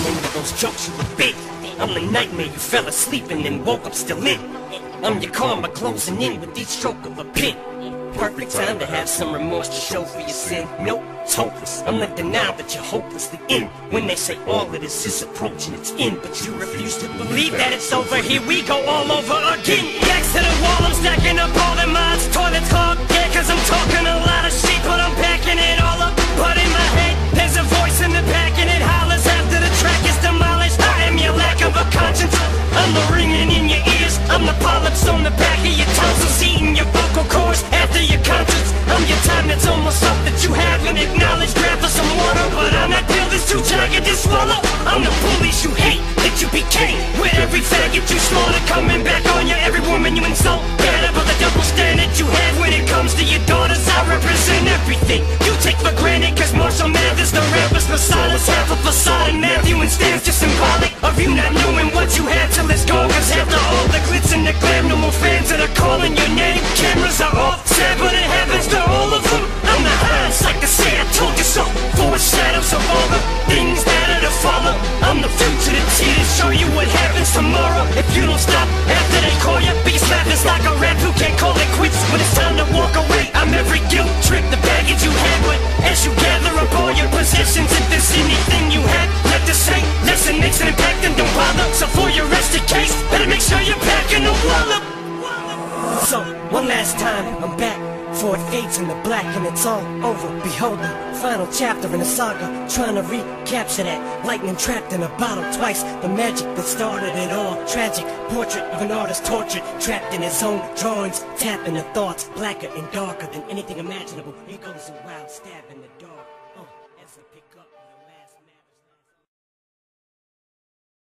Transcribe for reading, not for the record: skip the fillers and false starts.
name of those jokes you were big. I'm the nightmare you fell asleep and then woke up still in. I'm your karma closing in with each stroke of a pen. Perfect time to have some remorse to show for your sin. Nope, it's hopeless. I'm the denial that you're hopelessly in. When they say all of this is approaching its end, but you refuse to believe that it's over. Here we go all over again. Backs to the wall, I'm stacking up all the mods. Toilets clogged, yeah, cause I'm talking a lot of shit, but I'm packing it all up. But in my head, there's a voice in the back and it hollers after the track is demolished. I am your lack of a conscience. I'm the ringing in your ears. I'm the polyps on the back of your tonsils, eating your vocal cords after your concerts. I'm your time that's almost up that you haven't acknowledged. Grab for some water, but I'm that pill that's too jagged to swallow. I'm the police you hate, that you became. With every faggot you slaughter coming back on you, every woman you insult. Bad about the double standard you have when it comes to your daughters. I represent everything you take for granted, cause Marshall Mathers, the rapper's Messiah's half a facade, and Matthew and Stan's just symbolic of you not knowing what you have till it's gone. Cause after all the glitz and the glam, no more fans that are calling your name. Cameras are off, sad but it happens to all of them. I'm the hindsight to say I told you so. Foreshadows of all the things that are to follow. I'm the future to T to show you what happens tomorrow. If you don't stop after they call you beast laughing's like a rap who can't call it quits when it's time to walk away. I'm every guilt trip, the baggage you had, but as you gather up all your possessions, if there's anything you had left to say, listen, makes an impact and don't bother. So for your rested case, better make sure you're packing a wallop. So, one last time, I'm back. For it fades in the black and it's all over. Behold the final chapter in the saga, trying to recapture that lightning trapped in a bottle twice. The magic that started it all. Tragic portrait of an artist tortured, trapped in his own drawings, tapping the thoughts blacker and darker than anything imaginable. It goes a wild stab in the dark.